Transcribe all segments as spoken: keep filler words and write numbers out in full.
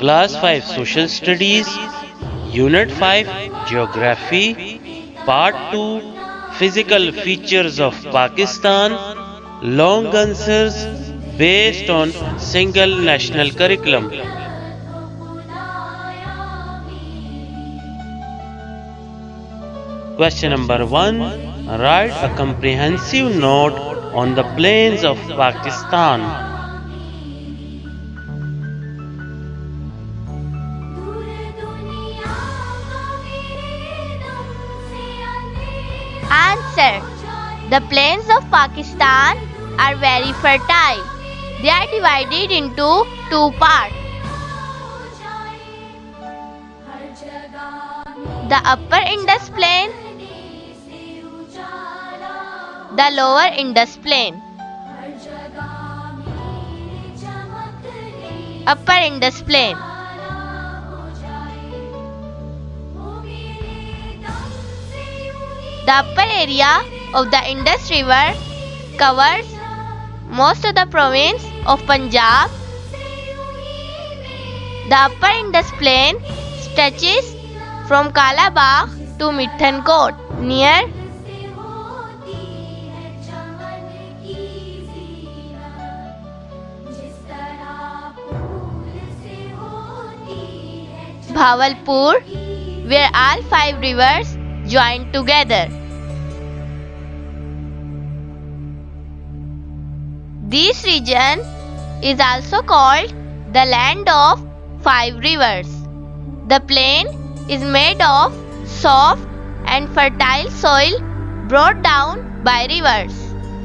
Class five Social Studies, Unit five Geography, Part two Physical Features of Pakistan, long answers based on single national curriculum. Question number one. Write a comprehensive note on the plains of Pakistan. Answer. The plains of Pakistan are very fertile. They are divided into two parts. The upper Indus Plain, the lower Indus Plain. Upper Indus Plain. The upper area of the Indus River covers most of the province of Punjab. The upper Indus Plain stretches from Kala Bagh to Mithankot near Bhavalpur, where all five rivers join together. This region is also called the land of five rivers. The plain is made of soft and fertile soil brought down by rivers.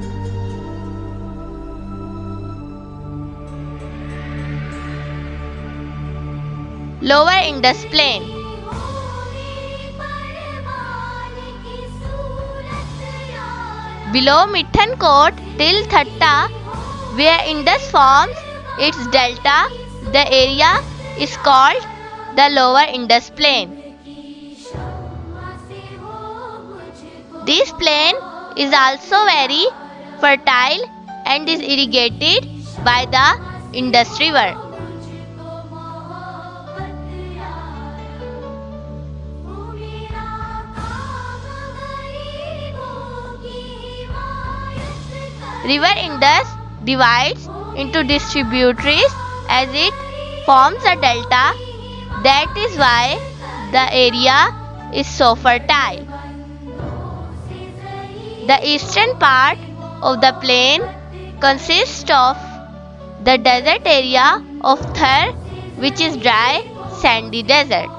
Lower Indus Plain. Below Mithankot till Thatta, where Indus forms its delta, the area is called the Lower Indus Plain. This plain is also very fertile and is irrigated by the Indus River. River Indus divides into distributaries as it forms a delta. That is why the area is so fertile. The eastern part of the plain consists of the desert area of Thar, which is dry, sandy desert.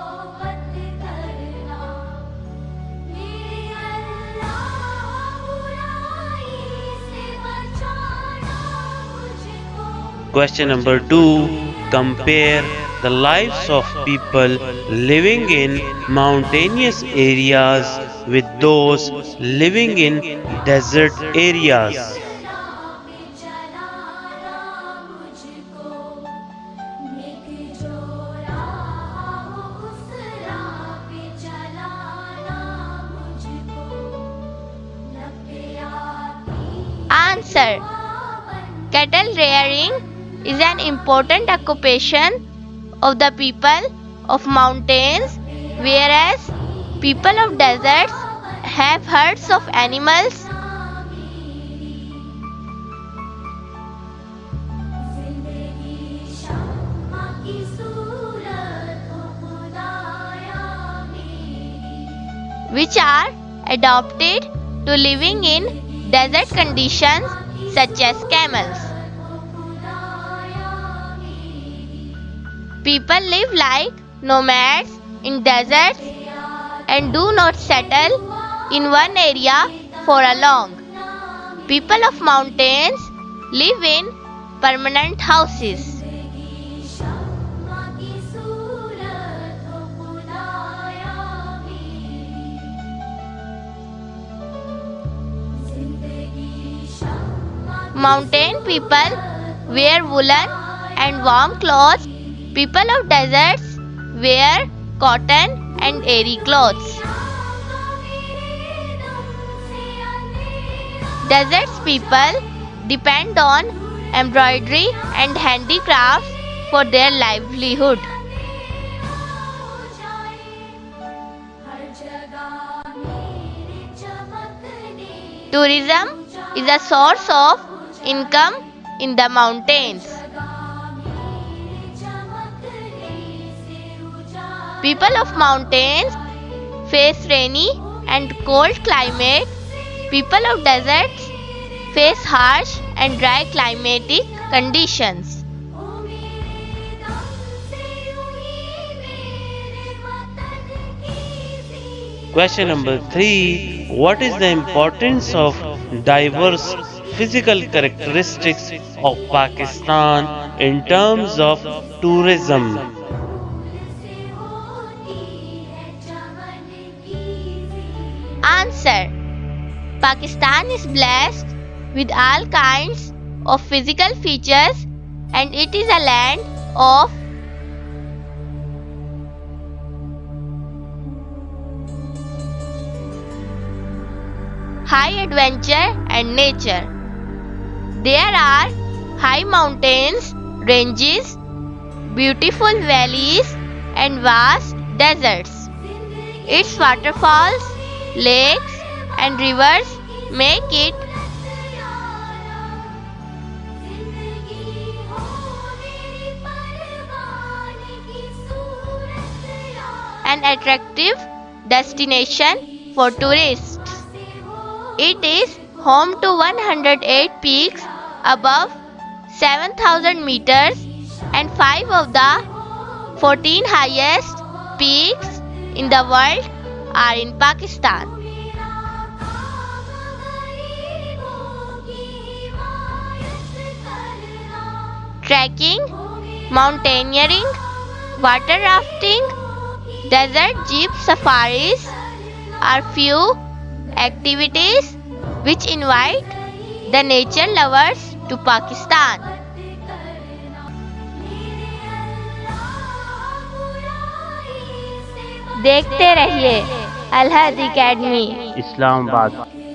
Question number two. Compare the lives of people living in mountainous areas with those living in desert areas. Answer. Cattle rearing is an important occupation of the people of mountains, whereas people of deserts have herds of animals. Which are adapted to living in desert conditions such as camels. People live like nomads in deserts and do not settle in one area for a long. People of mountains live in permanent houses. Mountain people wear woolen and warm clothes. People of deserts wear cotton and airy clothes. Deserts people depend on embroidery and handicrafts for their livelihood. Tourism is a source of income in the mountains. People of mountains face rainy and cold climate. People of deserts face harsh and dry climatic conditions. Question number three. What is the importance of diverse physical characteristics of Pakistan in terms of tourism? Answer. Pakistan is blessed with all kinds of physical features, and it is a land of high adventure and nature. There are high mountains, ranges, beautiful valleys, and vast deserts. Its waterfalls, lakes, and rivers make it an attractive destination for tourists. It is home to one hundred eight peaks above seven thousand meters, and five of the fourteen highest peaks in the world are in Pakistan. Trekking, mountaineering, water rafting, desert jeep safaris are few activities which invite the nature lovers to Pakistan. देखते रहिए अल हद academy Islamabad.